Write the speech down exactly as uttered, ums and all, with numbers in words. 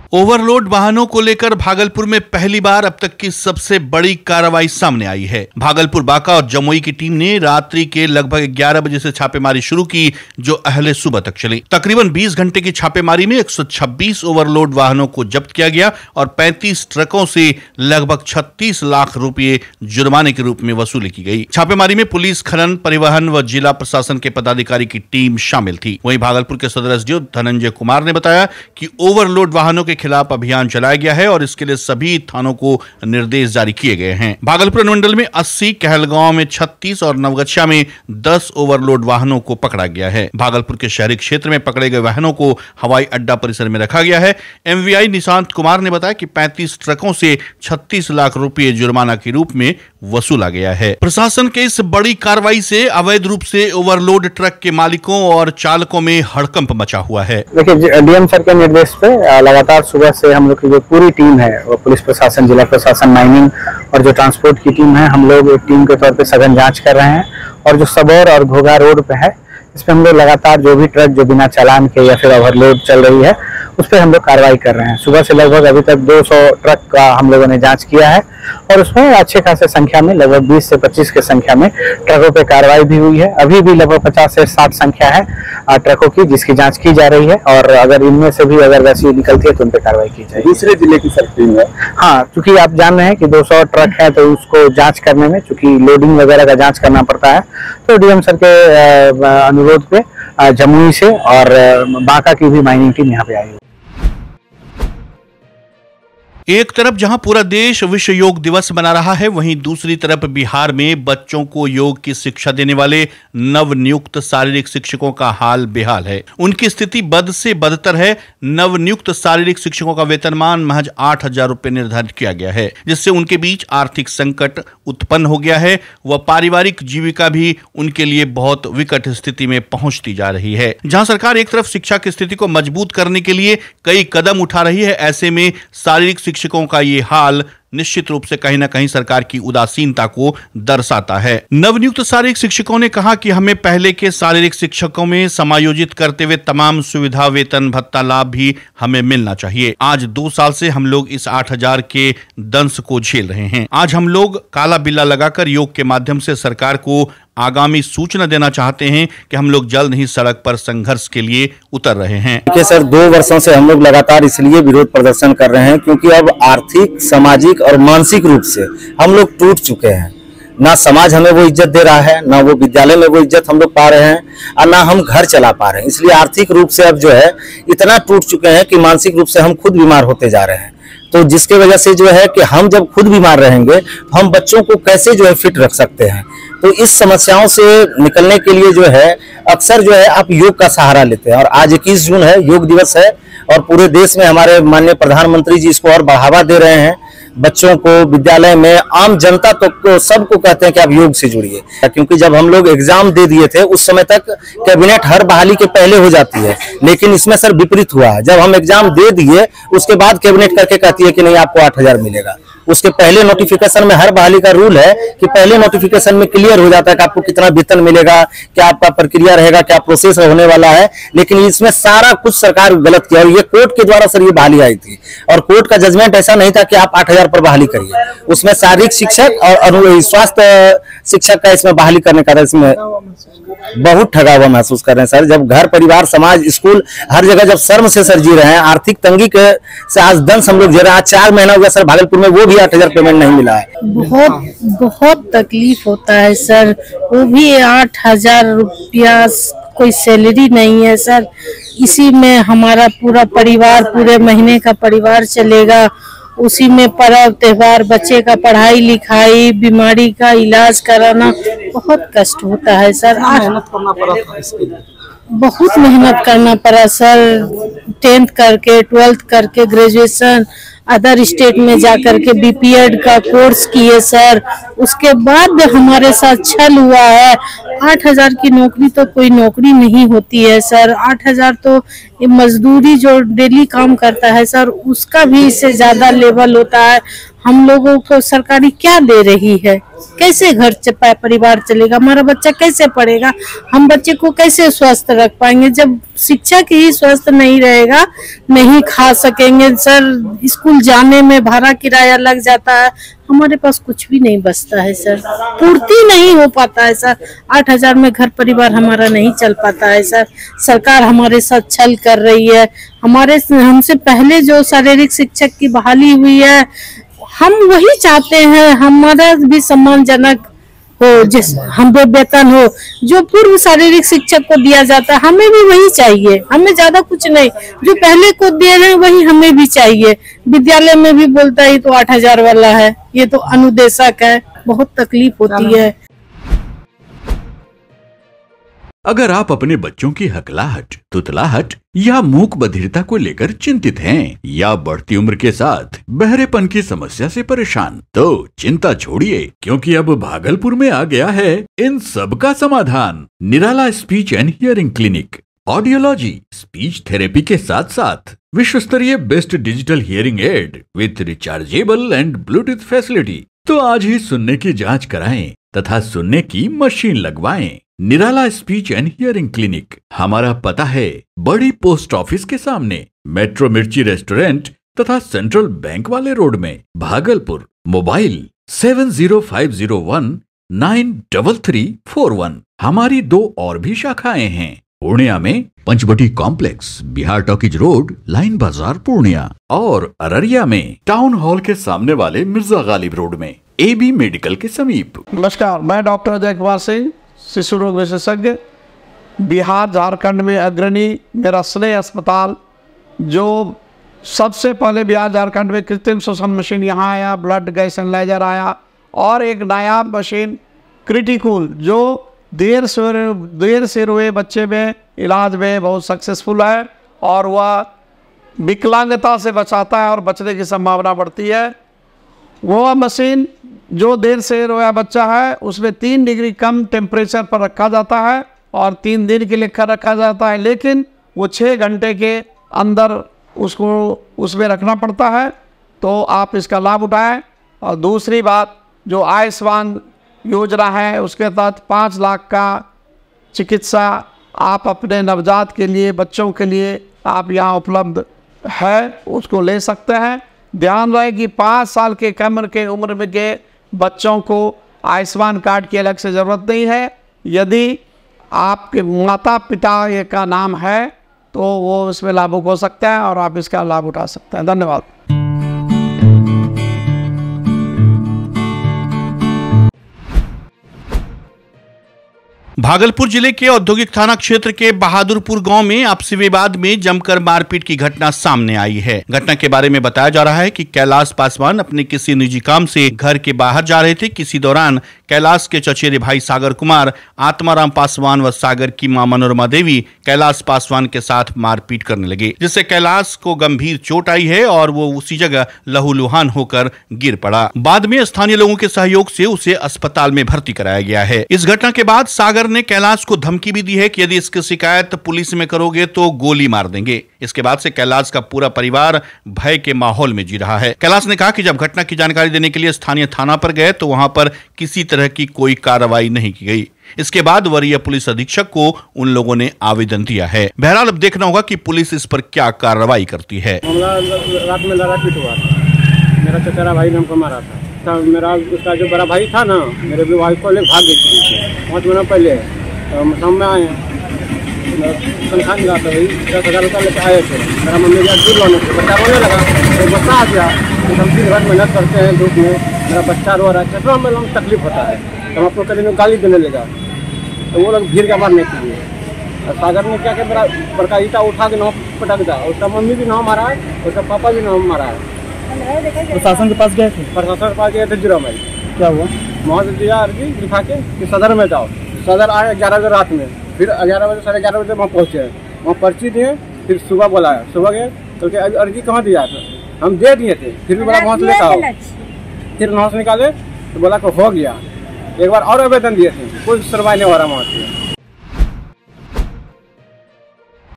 Overload वाहनों को लेकर भागलपुर में पहली बार अब तक की सबसे बड़ी कार्रवाई सामने आई है। भागलपुर, बांका और जमुई की टीम ने रात्रि के लगभग ग्यारह बजे से छापेमारी शुरू की, जो अहले सुबह तक चली। तकरीबन बीस घंटे की छापेमारी में एक सौ छब्बीस ओवरलोड वाहनों को जब्त किया गया और पैंतीस ट्रकों से लगभग छत्तीस लाख रुपए जुर्माने के रूप में वसूली की गई। छापेमारी में पुलिस, खनन, परिवहन व जिला प्रशासन के पदाधिकारी की टीम शामिल थी। वहीं भागलपुर के सदर एसडीओ धनंजय कुमार ने बताया कि ओवरलोड वाहनों के खिलाफ अभियान चलाया गया है और इसके लिए सभी थानों को निर्देश जारी किए गए हैं। भागलपुर अनुमंडल में अस्सी, कहलगांव में छत्तीस और नवगछिया में दस ओवरलोड वाहनों को पकड़ा गया है। भागलपुर के शहरी क्षेत्र में पकड़े गए वाहनों को हवाई अड्डा परिसर में रखा गया है। एमवीआई निशांत कुमार ने बताया कि पैंतीस ट्रकों से छत्तीस लाख रुपए जुर्माना के रूप में वसूला गया है। प्रशासन के इस बड़ी कार्रवाई से अवैध रूप से ओवरलोड ट्रक के मालिकों और चालकों में हड़कंप मचा हुआ है। देखिए, डीएम सर के निर्देश पे लगातार सुबह से हम लोग की जो पूरी टीम है, वो पुलिस प्रशासन, जिला प्रशासन, माइनिंग और जो ट्रांसपोर्ट की टीम है, हम लोग एक टीम के तौर पे सघन जांच कर रहे हैं। और जो सबौर और घोघा रोड पे है, इस पे हम लोग लगातार जो भी ट्रक जो बिना चालान के या फिर ओवरलोड चल रही है, उस पर हम लोग कार्रवाई कर रहे हैं। सुबह से लगभग अभी तक दो सौ ट्रक का हम लोगों ने जांच किया है और उसमें अच्छे खासे संख्या में, लगभग बीस से पच्चीस के संख्या में ट्रकों पे कार्रवाई भी हुई है। अभी भी लगभग पचास से साठ संख्या है ट्रकों की, जिसकी जांच की जा रही है और अगर इनमें से भी अगर वैसी निकलती है तो उन पे कार्रवाई की जाएगी। दूसरे जिले की सब टीम है। हाँ, चूंकि आप जान रहे हैं कि दो सौ ट्रक है तो उसको जाँच करने में, चूंकि लोडिंग वगैरह का जाँच करना पड़ता है, तो डीएम सर के अनुरोध पे जमुई से और बांका की भी माइनिंग टीम यहाँ पे आई है। एक तरफ जहां पूरा देश विश्व योग दिवस मना रहा है, वहीं दूसरी तरफ बिहार में बच्चों को योग की शिक्षा देने वाले नवनियुक्त शारीरिक शिक्षकों का हाल बेहाल है। उनकी स्थिति बद से बदतर है। नवनियुक्त शारीरिक शिक्षकों का वेतनमान महज आठ हजार रुपए निर्धारित किया गया है, जिससे उनके बीच आर्थिक संकट उत्पन्न हो गया है व पारिवारिक जीविका भी उनके लिए बहुत विकट स्थिति में पहुंचती जा रही है। जहां सरकार एक तरफ शिक्षा की स्थिति को मजबूत करने के लिए कई कदम उठा रही है, ऐसे में शारीरिक शिक्षकों का ये हाल निश्चित रूप से कहीं ना कहीं सरकार की उदासीनता को दर्शाता है। नवनियुक्त शारीरिक शिक्षकों ने कहा कि हमें पहले के शारीरिक शिक्षकों में समायोजित करते हुए तमाम सुविधा, वेतन, भत्ता, लाभ भी हमें मिलना चाहिए। आज दो साल से हम लोग इस आठ हजार के दंश को झेल रहे हैं। आज हम लोग काला बिल्ला लगाकर योग के माध्यम से सरकार को आगामी सूचना देना चाहते हैं कि हम लोग जल्द ही सड़क पर संघर्ष के लिए उतर रहे हैं। देखिए सर, दो वर्षों से हम लोग लगातार इसलिए विरोध प्रदर्शन कर रहे हैं क्योंकि अब आर्थिक, सामाजिक और मानसिक रूप से हम लोग टूट चुके हैं। ना समाज हमें वो इज्जत दे रहा है, ना वो विद्यालय में वो इज्जत हम लोग पा रहे हैं और ना हम घर चला पा रहे हैं। इसलिए आर्थिक रूप से अब जो है इतना टूट चुके हैं कि मानसिक रूप से हम खुद बीमार होते जा रहे हैं। तो जिसके वजह से जो है कि हम जब खुद बीमार रहेंगे, हम बच्चों को कैसे जो है फिट रख सकते हैं। तो इस समस्याओं से निकलने के लिए जो है अक्सर जो है आप योग का सहारा लेते हैं। और आज इक्कीस जून है, योग दिवस है और पूरे देश में हमारे माननीय प्रधानमंत्री जी इसको और बढ़ावा दे रहे हैं। बच्चों को, विद्यालय में, आम जनता तो को सबको कहते हैं कि आप योग से जुड़िए, क्योंकि जब हम लोग एग्जाम दे दिए थे उस समय तक कैबिनेट हर बहाली के पहले हो जाती है, लेकिन इसमें सर विपरीत हुआ है। जब हम एग्जाम दे दिए उसके बाद कैबिनेट करके कहती है कि नहीं आपको आठ हजार मिलेगा। उसके पहले नोटिफिकेशन में हर बहाली का रूल है कि पहले नोटिफिकेशन में क्लियर हो जाता है कि आपको कितना वेतन मिलेगा, क्या आपका प्रक्रिया रहेगा, क्या प्रोसेस होने वाला है। लेकिन इसमें सारा कुछ सरकार गलत किया और ये कोर्ट के द्वारा सर ये बहाली आई थी और कोर्ट का जजमेंट ऐसा नहीं था कि आप आठ हजार पर बहाली करिए। उसमें शारीरिक शिक्षक और स्वास्थ्य शिक्षक का इसमें बहाली करने का, इसमें बहुत ठगा हुआ महसूस कर रहे हैं सर। जब घर, परिवार, समाज, स्कूल हर जगह जब शर्म से सर जी रहे हैं, आर्थिक तंगी के से आज दंश हम लोग जी रहे हैं। आज चार महीना हो गया सर, भागलपुर में वो भी आठ हजार पेमेंट नहीं मिला है। बहुत बहुत तकलीफ होता है सर, वो भी आठ हजार रुपया, कोई सैलरी नहीं है सर। इसी में हमारा पूरा परिवार, पूरे महीने का परिवार चलेगा। उसी में पर्व त्योहार, बच्चे का पढ़ाई लिखाई, बीमारी का इलाज कराना, बहुत कष्ट होता है सर। मेहनत करना पड़ा था इसके लिए, बहुत मेहनत करना पड़ा सर। टेंथ करके, ट्वेल्थ करके, ग्रेजुएशन अदर स्टेट में जाकर के बीपीएड का कोर्स किए सर। उसके बाद हमारे साथ छल हुआ है। आठ हजार की नौकरी तो कोई नौकरी नहीं होती है सर। आठ हजार तो ये मजदूरी जो डेली काम करता है सर, उसका भी इससे ज्यादा लेवल होता है। हम लोगों को सरकारी क्या दे रही है? कैसे घर परिवार चलेगा? हमारा बच्चा कैसे पढ़ेगा? हम बच्चे को कैसे स्वस्थ रख पाएंगे जब शिक्षक ही स्वस्थ नहीं रहेगा? नहीं खा सकेंगे सर, स्कूल जाने में भाड़ा किराया लग जाता है, हमारे पास कुछ भी नहीं बचता है सर, पूर्ति नहीं हो पाता है सर। आठ हजार में घर परिवार हमारा नहीं चल पाता है सर। सरकार हमारे साथ छल कर रही है। हमारे हमसे पहले जो शारीरिक शिक्षक की बहाली हुई है, हम वही चाहते हैं, हमारा भी सम्मानजनक हो, जिस हम पे वेतन हो जो पूर्व शारीरिक शिक्षक को दिया जाता है, हमें भी वही चाहिए। हमें ज्यादा कुछ नहीं, जो पहले को दे रहे हैं वही हमें भी चाहिए। विद्यालय में भी बोलता है तो आठ हजार वाला है, ये तो अनुदेशक है, बहुत तकलीफ होती है। अगर आप अपने बच्चों की हकलाहट, तुतलाहट या मूक बधिरता को लेकर चिंतित हैं या बढ़ती उम्र के साथ बहरेपन की समस्या से परेशान, तो चिंता छोड़िए, क्योंकि अब भागलपुर में आ गया है इन सब का समाधान। Nirala speech and hearing clinic. Audiology, speech therapy के साथ साथ विश्व स्तरीय best digital hearing aid with rechargeable and Bluetooth facility. तो आज ही सुनने की जांच कराएं तथा सुनने की मशीन लगवाएं। Nirala speech and hearing clinic. हमारा पता है बड़ी पोस्ट ऑफिस के सामने, मेट्रो मिर्ची रेस्टोरेंट तथा सेंट्रल बैंक वाले रोड में, Bhagalpur. Mobile seven zero five zero one nine double three four one. हमारी दो और भी शाखाएं हैं, पूर्णिया में Panchvati complex, Bihar talkies road, line Bazar Purnia, और अररिया में टाउन हॉल के सामने वाले मिर्जा गालिब रोड में, ए बी मेडिकल के समीप। नमस्कार, मैं डॉक्टर अजय कुमार सिंह, शिशु रोग विशेषज्ञ, बिहार झारखंड में अग्रणी मेरा स्नेह अस्पताल, जो सबसे पहले बिहार झारखंड में कृत्रिम श्वसन मशीन यहाँ आया, ब्लड गैस एनालाइजर आया, और एक नायाब मशीन क्रिटिकल जो देर से देर से रोए बच्चे में इलाज में बहुत सक्सेसफुल है, और वह विकलांगता से बचाता है और बचने की संभावना बढ़ती है। वो मशीन जो देर से रोया बच्चा है उसमें तीन डिग्री कम टेम्परेचर पर रखा जाता है और तीन दिन के लिए रखा जाता है, लेकिन वो छः घंटे के अंदर उसको उसमें रखना पड़ता है। तो आप इसका लाभ उठाएं। और दूसरी बात, जो आयुष्मान योजना है उसके तहत पाँच लाख का चिकित्सा आप अपने नवजात के लिए, बच्चों के लिए आप यहाँ उपलब्ध है, उसको ले सकते हैं। ध्यान रहे कि पाँच साल के कम के उम्र में के बच्चों को आयुष्मान कार्ड की अलग से ज़रूरत नहीं है। यदि आपके माता पिता का नाम है तो वो इसमें लाभुक हो सकता है और आप इसका लाभ उठा सकते हैं। धन्यवाद। भागलपुर जिले के औद्योगिक थाना क्षेत्र के बहादुरपुर गांव में आपसी विवाद में जमकर मारपीट की घटना सामने आई है। घटना के बारे में बताया जा रहा है कि कैलाश पासवान अपने किसी निजी काम से घर के बाहर जा रहे थे। किसी दौरान कैलाश के चचेरे भाई सागर कुमार, आत्माराम पासवान व सागर की मां मनोरमा देवी कैलाश पासवान के साथ मारपीट करने लगे, जिससे कैलाश को गंभीर चोट आई है और वो उसी जगह लहूलुहान होकर गिर पड़ा। बाद में स्थानीय लोगों के सहयोग से उसे अस्पताल में भर्ती कराया गया है। इस घटना के बाद सागर ने कैलाश को धमकी भी दी है कि यदि इसकी शिकायत पुलिस में करोगे तो गोली मार देंगे। इसके बाद से कैलाश का पूरा परिवार भय के माहौल में जी रहा है। कैलाश ने कहा कि जब घटना की जानकारी देने के लिए स्थानीय थाना पर गए तो वहां पर किसी तरह की कोई कार्रवाई नहीं की गई। इसके बाद वरीय पुलिस अधीक्षक को उन लोगों ने आवेदन दिया है। बहरहाल अब देखना होगा कि पुलिस इस पर क्या कार्रवाई करती है। रात में लड़ाई हुआ, मेरा चचेरा भाई ने हमको मारा था। मेरा उसका जो बड़ा भाई था ना, मेरे भी वाइफ को ले भाग गई थी पाँच महीना पहले। तो हम शाम में आए, तनख्वाह मिला था भाई, दस हज़ार रुपया लेकर आए थे। मेरा मम्मी गया दूध लाने थे, बच्चा रोने लगा, तो बच्चा आ गया। तो हम दिन भर मेहनत करते हैं धूप में, मेरा बच्चा रो रहा है, कितना में हम तकलीफ होता है। तो हम आपको कभी गाली देने लगा, तो वो लोग भीड़ का मारने के लिए। और सागर ने क्या क्या मेरा बड़का ईटा उठा के नाव पटक दिया। उसका मम्मी भी नाव मारा है, उसका पापा भी नाव मारा है। प्रशासन के पास गए थे? प्रशासन के पास गए थे जीरो माइल। क्या हुआ? वहाँ से दिया अर्जी लिखा के कि सदर में जाओ। सदर आए ग्यारह बजे रात में, फिर ग्यारह बजे साढ़े ग्यारह बजे वहाँ पहुँचे, वहाँ पर्ची दिए। फिर सुबह बुलाया, सुबह गए तो क्या अर्जी कहाँ दिया था, हम दे दिए थे। फिर भी बोला वहाँ से लेकर आओ। फिर वहाँ से निकाले तो बोला कि हो गया। एक बार और आवेदन दिए थे, कोई सुनवाई नहीं हो रहा वहाँ से।